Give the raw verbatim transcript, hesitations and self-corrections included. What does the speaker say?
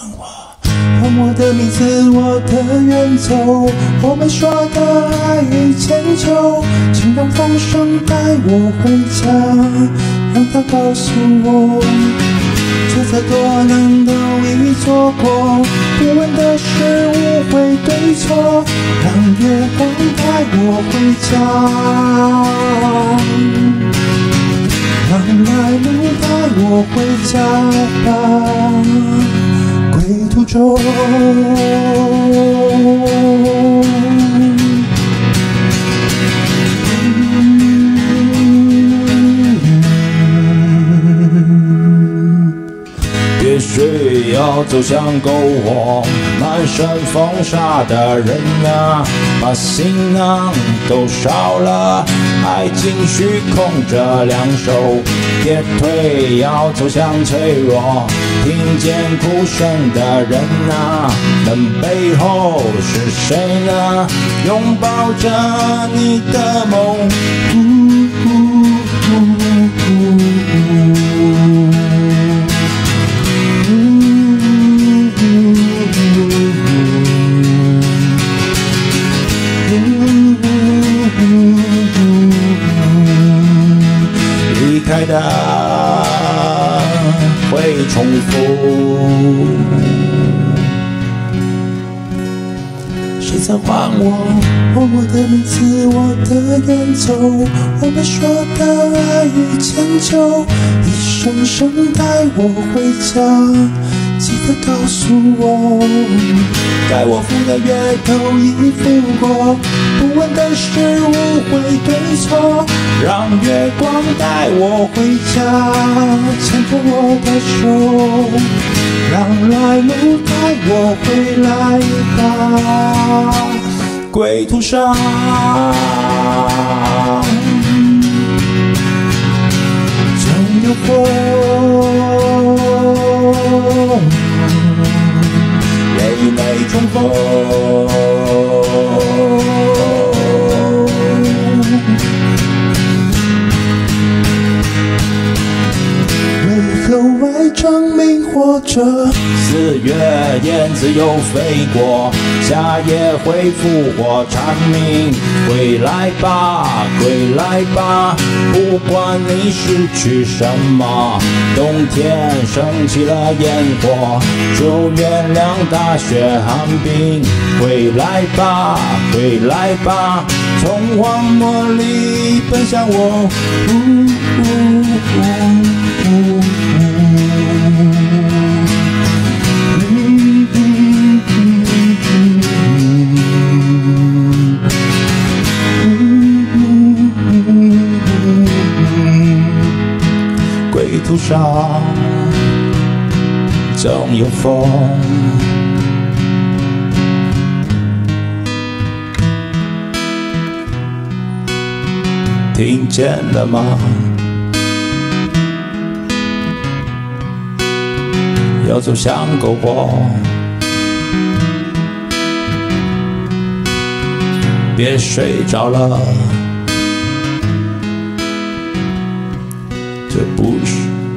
喊我的名字，我的远走，我们说的爱与千秋，请让风声带我回家，让它告诉我，就在多难都已做过，不问的是误会对错，让月光带我回家，让来路带我回家吧。归途中， 别需要走向篝火，满身风沙的人啊，把行囊都烧了，爱情虚空着两手，别退，要走向脆弱。听见哭声的人啊，门背后是谁呢？拥抱着你的梦。呜呜呜离开的会重复， 谁曾唤我？唤我的名字，我的远走，我们说的爱与千秋，一声声带我回家，记得告诉我，该我付的约都已付过，不问的是误会对错，让月光带我回家，牵着我的手，让来路带我回来吧。归途上，总有风，泪泪冲锋。唯有爱证明活着。 四月燕子又飞过，夏夜恢复我蝉鸣。归来吧，归来吧，不管你失去什么。冬天升起了烟火，就原谅大雪寒冰。归来吧，归来吧，从荒漠里奔向我。呜呜呜呜归途上总有风，听见了吗？要走向篝火，别睡着了，这不是